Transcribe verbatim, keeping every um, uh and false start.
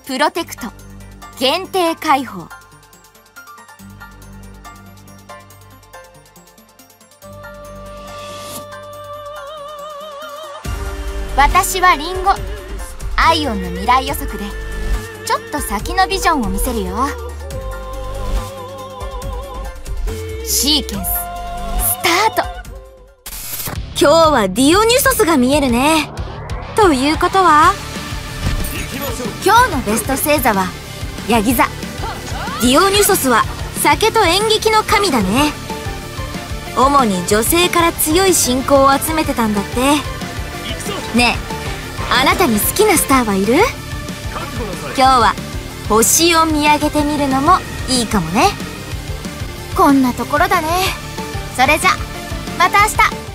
プロテクト限定開放。私はリンゴ。アイオンの未来予測でちょっと先のビジョンを見せるよ。シーケンススタート。今日はディオニュソスが見えるね。ということは今日のベスト星座はヤギ座。ディオニュソスは酒と演劇の神だね。主に女性から強い信仰を集めてたんだって。ねえ、あなたに好きなスターはいる？今日は星を見上げてみるのもいいかもね。こんなところだね。それじゃまた明日。